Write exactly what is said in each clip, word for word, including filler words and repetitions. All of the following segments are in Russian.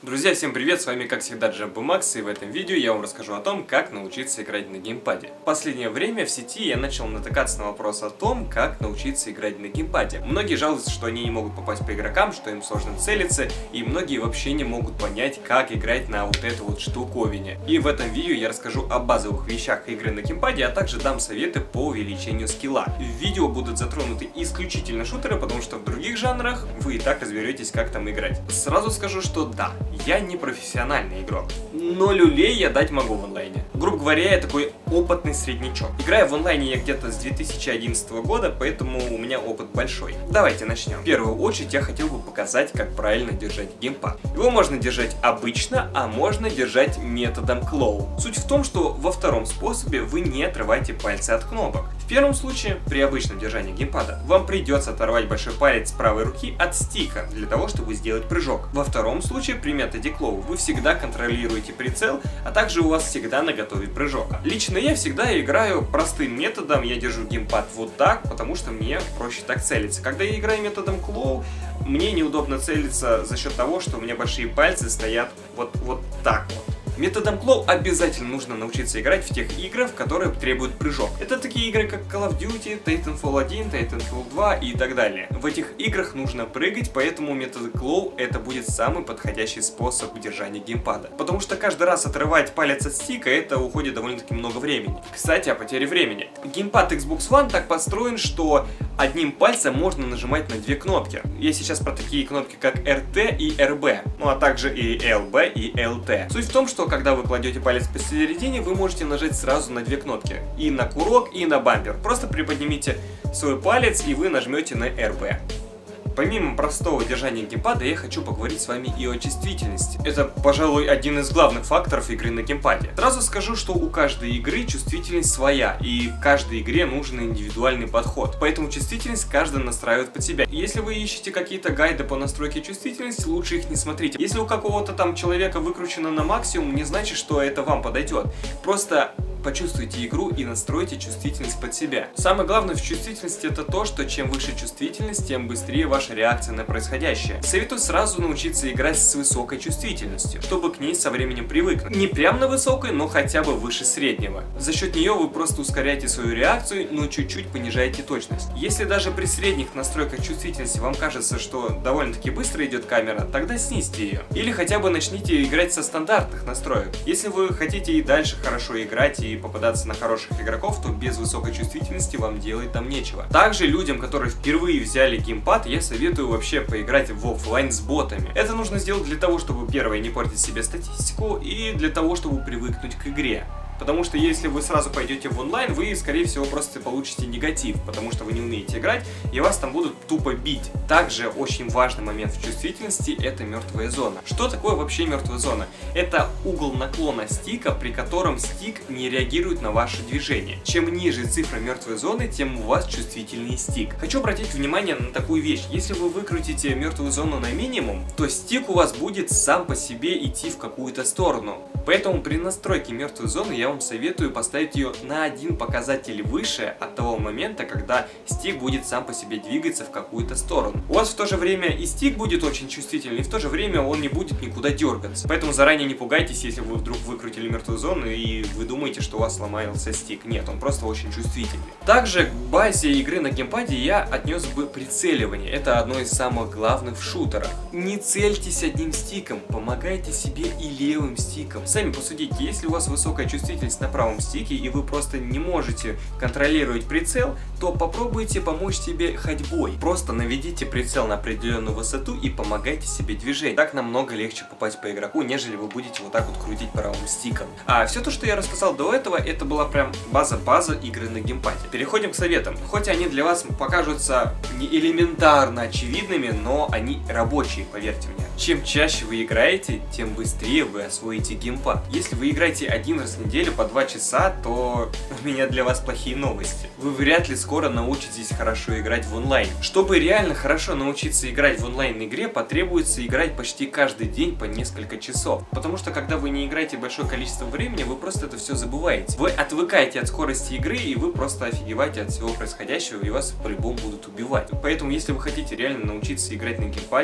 Друзья, всем привет, с вами как всегда JumpyMax, и в этом видео я вам расскажу о том, как научиться играть на геймпаде. В последнее время в сети я начал натыкаться на вопрос о том, как научиться играть на геймпаде. Многие жалуются, что они не могут попасть по игрокам, что им сложно целиться, и многие вообще не могут понять, как играть на вот эту вот штуковине. И в этом видео я расскажу о базовых вещах игры на геймпаде, а также дам советы по увеличению скилла. В видео будут затронуты исключительно шутеры, потому что в других жанрах вы и так разберетесь, как там играть. Сразу скажу, что да, я не профессиональный игрок, но люлей я дать могу в онлайне. Грубо говоря, я такой опытный среднячок. Играю в онлайне я где-то с две тысячи одиннадцатого года, поэтому у меня опыт большой. Давайте начнем. В первую очередь я хотел бы показать, как правильно держать геймпад. Его можно держать обычно, а можно держать методом claw. Суть в том, что во втором способе вы не отрываете пальцы от кнопок. В первом случае, при обычном держании геймпада, вам придется оторвать большой палец правой руки от стика, для того, чтобы сделать прыжок. Во втором случае, при методе claw, вы всегда контролируете прицел, а также у вас всегда наготове прыжок. Лично я всегда играю простым методом, я держу геймпад вот так, потому что мне проще так целиться. Когда я играю методом claw, мне неудобно целиться за счет того, что у меня большие пальцы стоят вот, вот так вот. Методом claw обязательно нужно научиться играть в тех играх, которые требуют прыжок. Это такие игры, как Call of Duty, Titanfall один, Titanfall два и так далее. В этих играх нужно прыгать, поэтому метод claw это будет самый подходящий способ держания геймпада. Потому что каждый раз отрывать палец от стика, это уходит довольно-таки много времени. Кстати, о потере времени. Геймпад Xbox One так построен, что одним пальцем можно нажимать на две кнопки. Я сейчас про такие кнопки, как эр тэ и эр бэ, ну а также и эл бэ и эл тэ. Суть в том, что когда вы кладете палец посередине, вы можете нажать сразу на две кнопки. И на курок, и на бампер. Просто приподнимите свой палец, и вы нажмете на эр бэ. Помимо простого держания геймпада, я хочу поговорить с вами и о чувствительности. Это, пожалуй, один из главных факторов игры на геймпаде. Сразу скажу, что у каждой игры чувствительность своя, и каждой игре нужен индивидуальный подход. Поэтому чувствительность каждый настраивает под себя. И если вы ищете какие-то гайды по настройке чувствительности, лучше их не смотрите. Если у какого-то там человека выкручено на максимум, не значит, что это вам подойдет. Просто почувствуйте игру и настройте чувствительность под себя. Самое главное в чувствительности это то, что чем выше чувствительность, тем быстрее ваша реакция на происходящее. Советую сразу научиться играть с высокой чувствительностью, чтобы к ней со временем привыкнуть. Не прям на высокой, но хотя бы выше среднего. За счет нее вы просто ускоряете свою реакцию, но чуть-чуть понижаете точность. Если даже при средних настройках чувствительности вам кажется, что довольно-таки быстро идет камера, тогда снизьте ее. Или хотя бы начните играть со стандартных настроек. Если вы хотите и дальше хорошо играть и и попадаться на хороших игроков, то без высокой чувствительности вам делать там нечего. Также людям, которые впервые взяли геймпад, я советую вообще поиграть в оффлайн с ботами. Это нужно сделать для того, чтобы, первое, не портить себе статистику, и для того, чтобы привыкнуть к игре. Потому что если вы сразу пойдете в онлайн, вы, скорее всего, просто получите негатив, потому что вы не умеете играть, и вас там будут тупо бить. Также очень важный момент в чувствительности – это мертвая зона. Что такое вообще мертвая зона? Это угол наклона стика, при котором стик не реагирует на ваше движение. Чем ниже цифра мертвой зоны, тем у вас чувствительный стик. Хочу обратить внимание на такую вещь. Если вы выкрутите мертвую зону на минимум, то стик у вас будет сам по себе идти в какую-то сторону. Поэтому при настройке мертвой зоны я вам советую поставить ее на один показатель выше от того момента, когда стик будет сам по себе двигаться в какую-то сторону. У вас в то же время и стик будет очень чувствительный, и в то же время он не будет никуда дергаться. Поэтому заранее не пугайтесь, если вы вдруг выкрутили мертвую зону и вы думаете, что у вас сломался стик. Нет, он просто очень чувствительный. Также к базе игры на геймпаде я отнес бы прицеливание. Это одно из самых главных в шутерах. Не цельтесь одним стиком, помогайте себе и левым стиком. Сами посудите, если у вас высокая чувствительность на правом стике и вы просто не можете контролировать прицел, то попробуйте помочь себе ходьбой. Просто наведите прицел на определенную высоту и помогайте себе движением. Так намного легче попасть по игроку, нежели вы будете вот так вот крутить правым стиком. А все то, что я рассказал до этого, это была прям база-база игры на геймпаде. Переходим к советам. Хоть они для вас покажутся не элементарно очевидными, но они рабочие, поверьте мне. Чем чаще вы играете, тем быстрее вы освоите геймпад. Если вы играете один раз в неделю по два часа, то у меня для вас плохие новости. Вы вряд ли скоро научитесь хорошо играть в онлайн. Чтобы реально хорошо научиться играть в онлайн-игре, потребуется играть почти каждый день по несколько часов. Потому что когда вы не играете большое количество времени, вы просто это все забываете. Вы отвыкаете от скорости игры, и вы просто офигеваете от всего происходящего, и вас по-любому будут убивать. Поэтому, если вы хотите реально научиться играть на геймпаде,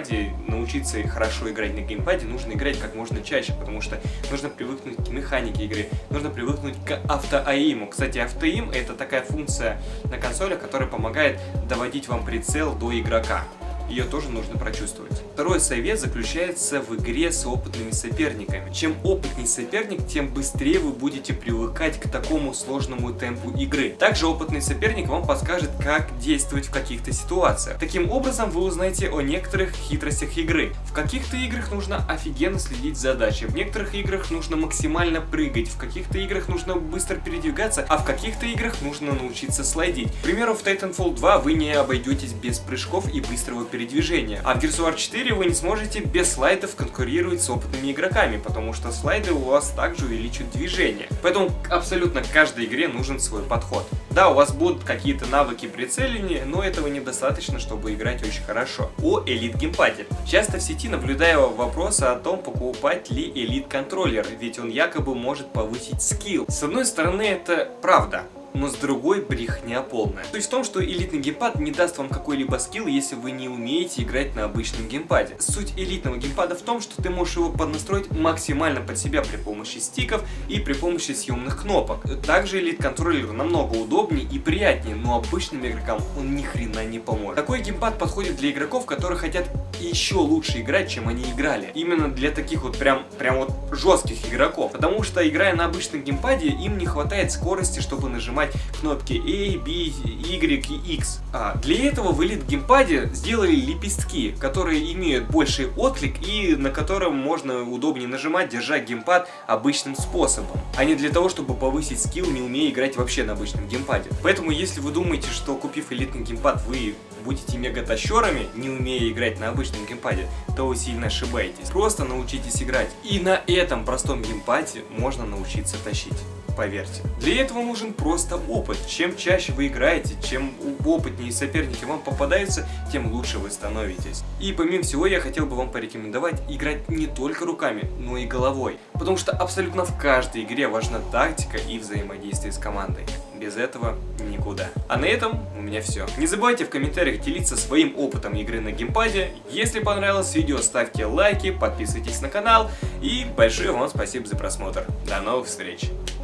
научиться хорошо играть на геймпаде, нужно играть как можно чаще, потому что нужно привыкнуть к механике игры, нужно привыкнуть к автоаиму. Кстати, автоаим — это такая функция на консолях, которая помогает доводить вам прицел до игрока. Ее тоже нужно прочувствовать. Второй совет заключается в игре с опытными соперниками. Чем опытнее соперник, тем быстрее вы будете привыкать к такому сложному темпу игры. Также опытный соперник вам подскажет, как действовать в каких-то ситуациях. Таким образом, вы узнаете о некоторых хитростях игры. В каких-то играх нужно офигенно следить за задачей, в некоторых играх нужно максимально прыгать, в каких-то играх нужно быстро передвигаться, а в каких-то играх нужно научиться слайдить. К примеру, в Titanfall два вы не обойдетесь без прыжков и быстрого передвижения. передвижения. А в Gears of War четыре вы не сможете без слайдов конкурировать с опытными игроками, потому что слайды у вас также увеличат движение. Поэтому абсолютно каждой игре нужен свой подход. Да, у вас будут какие-то навыки прицеливания, но этого недостаточно, чтобы играть очень хорошо. О Elite геймпаде. Часто в сети наблюдаю вопросы о том, покупать ли Elite контроллер, ведь он якобы может повысить скилл. С одной стороны, это правда, но с другой брехня полная. Суть в том, что элитный геймпад не даст вам какой-либо скилл, если вы не умеете играть на обычном геймпаде. Суть элитного геймпада в том, что ты можешь его поднастроить максимально под себя при помощи стиков и при помощи съемных кнопок. Также элит контроллер намного удобнее и приятнее, но обычным игрокам он ни хрена не поможет. Такой геймпад подходит для игроков, которые хотят еще лучше играть, чем они играли. Именно для таких вот прям, прям вот жестких игроков. Потому что, играя на обычном геймпаде, им не хватает скорости, чтобы нажимать кнопки A, B, Y и X. А для этого в Elite геймпаде сделали лепестки, которые имеют больший отклик и на котором можно удобнее нажимать, держа геймпад обычным способом, а не для того, чтобы повысить скилл, не умея играть вообще на обычном геймпаде. Поэтому, если вы думаете, что купив элитный геймпад, вы будете мега-тащерами, не умея играть на обычном геймпаде, то вы сильно ошибаетесь. Просто научитесь играть. И на этом простом геймпаде можно научиться тащить. Поверьте. Для этого нужен просто опыт. Чем чаще вы играете, чем опытнее соперники вам попадаются, тем лучше вы становитесь. И помимо всего, я хотел бы вам порекомендовать играть не только руками, но и головой. Потому что абсолютно в каждой игре важна тактика и взаимодействие с командой. Без этого никуда. А на этом у меня все. Не забывайте в комментариях делиться своим опытом игры на геймпаде. Если понравилось видео, ставьте лайки, подписывайтесь на канал. И большое вам спасибо за просмотр. До новых встреч!